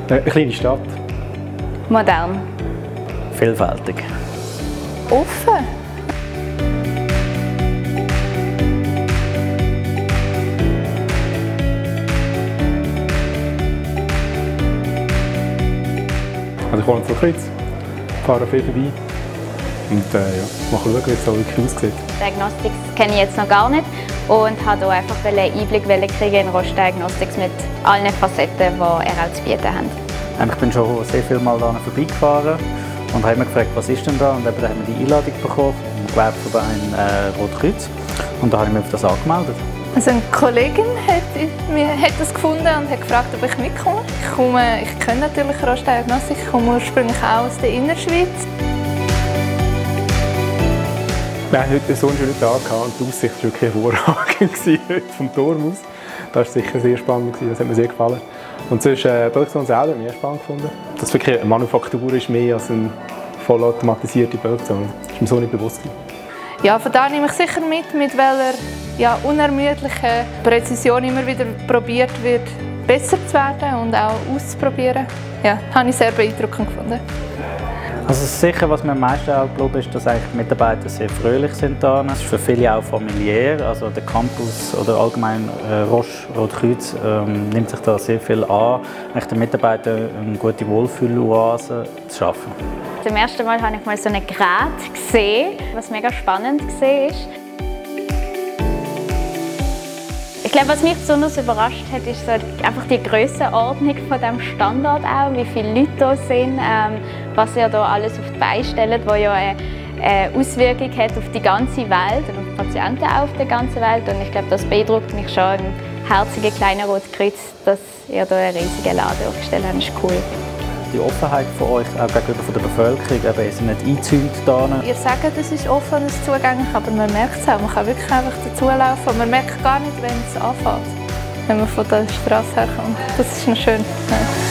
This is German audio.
Eine kleine Stadt. Modern. Vielfältig. Offen. Also ich wohne zu Kreuz, fahre viel vorbei und mal schauen, wie es so wirklich aussieht. Diagnostics kenne ich jetzt noch gar nicht und habe hier einfach einen Einblick kriegen in Roche Diagnostics mit allen Facetten, die er auch zu bieten hat. Ich bin schon sehr viel Mal da vorbeigefahren und habe immer gefragt, was ist denn da? Und dann haben wir die Einladung bekommen vom Gewerbeverein Rotkreuz und da habe ich mich auf das angemeldet. Also eine Kollegin hat das gefunden und hat gefragt, ob ich mitkomme. Ich kenne natürlich Roche Diagnostics, ich komme ursprünglich auch aus der Innerschweiz. Wir hatten heute so einen schönen Tag und die Aussicht war wirklich hervorragend vom Turm aus. Das war sicher sehr spannend, das hat mir sehr gefallen. Und sonst die Produktion selber habe ich sehr spannend gefunden. Dass es wirklich eine Manufaktur ist, mehr als eine vollautomatisierte Produktion. Das ist mir so nicht bewusst. Ja, von da nehme ich sicher mit welcher unermüdlichen Präzision immer wieder probiert wird, besser zu werden und auch auszuprobieren. Ja, das habe ich sehr beeindruckend gefunden. Also sicher, was mir am meisten auch geblieben ist, dass eigentlich die Mitarbeiter sehr fröhlich sind da. Es ist für viele auch familiär. Also der Campus oder allgemein Roche-Rotkreuz nimmt sich da sehr viel an, den Mitarbeitern eine gute Wohlfühloase zu schaffen. Zum ersten Mal habe ich mal so ein Gerät gesehen, was mega spannend war. Ich glaube, was mich besonders überrascht hat, ist so einfach die Grössenordnung von diesem Standort auch, wie viele Leute hier sind, was ihr hier alles auf die Beine stellt, was ja eine Auswirkung hat auf die ganze Welt und auf die Patienten auch auf der ganzen Welt. Und ich glaube, das beeindruckt mich schon im herzigen kleinen Rotkreuz, dass ihr hier einen riesigen Laden aufgestellt habt. Das ist cool. Die Offenheit von euch auch gegenüber der Bevölkerung, eben, ihr seid nicht eingezäunt hier. Ihr sagt, es ist offen und zugänglich, aber man merkt es auch. Man kann wirklich einfach dazulaufen und man merkt gar nicht, wenn es anfängt, wenn man von der Straße herkommt. Das ist noch schön. Ja.